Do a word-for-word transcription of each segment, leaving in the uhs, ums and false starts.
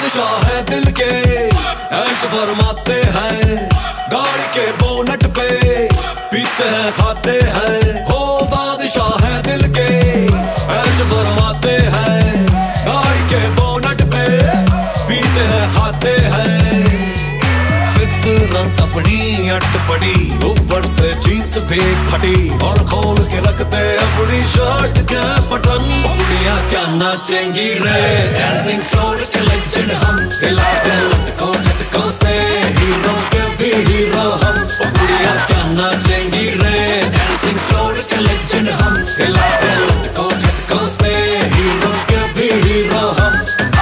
बादशाह है दिल के, ऐश फरमाते हैं गाड़ी के बोनट पे, पीते हैं खाते हैं। हो बादशाह है दिल के, ऐश फरमाते हैं गाड़ी के बोनट पे, पीते हैं खाते हैं। फितरत अपनी अट पड़ी, ऊपर से जींस भी फटी, और खोल के रखते अपनी शर्ट के बटन। कुड़ियां क्या नाचेंगी रे, डांसिंग फ्लोर के लेजेंड हम, हिला के लटको झटको से हीरो के भी हीरो हम। कुड़ियां क्या नाचेंगी रे, डांसिंग फ्लोर के लेजेंड हम, हिला के लटको झटको से हीरो के भी हीरो हम।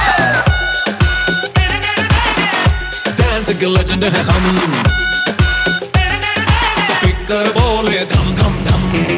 डांसिंग के लेजेंड है हम, स्पीकर बोले धम धम धम।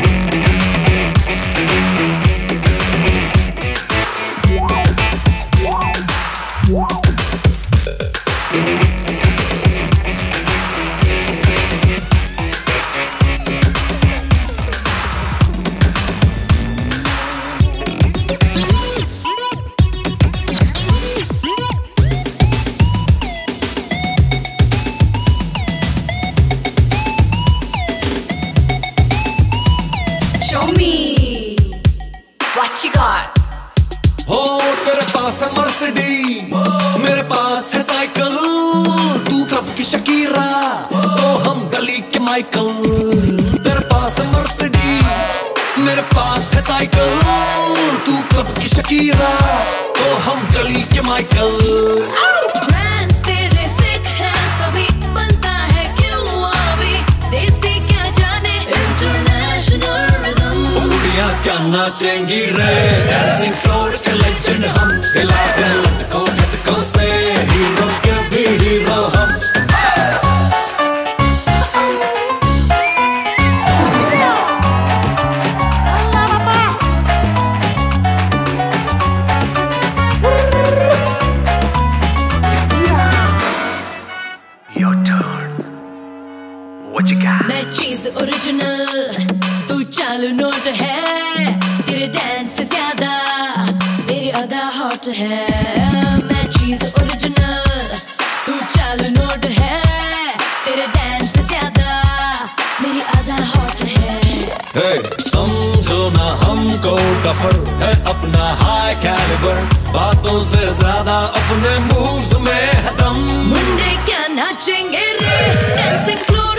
Show me what you got. हो तेरे पास है मर्सिडीज, मेरे पास है साइकिल, तू क्लब की शकीरा, तो हम गली के माइकल। तेरे पास है मर्सिडीज, मेरे पास है साइकिल, तू क्लब की शकीरा, तो हम गली के माइकल। Brands तेरे fake हैं सभी, बनता है क्यों अभी, देसी क्या जाने international rhythm। कुड़ियां क्या नाचेंगी रे, डांसिंग फ्लोर के लेजेंड हम, हिला के लटको झटको से हीरो के भी हीरो हम। Your turn. What you got? मैं चीज ओरिजिनल, तू चालू नोट है, तेरे डांस से ज्यादा मेरी अदा हॉट है। मैं चीज ओरिजिनल, तू चालू नोट है, तेरे डांस से ज्यादा मेरी अदा हॉट है। Hey, समझो ना हमको टफर है अपना हाई कैलिबर, बातों से ज्यादा अपने मूव्स में है दम। मुंडे क्या नाचेंगे रे, डांसिंग फ्लोर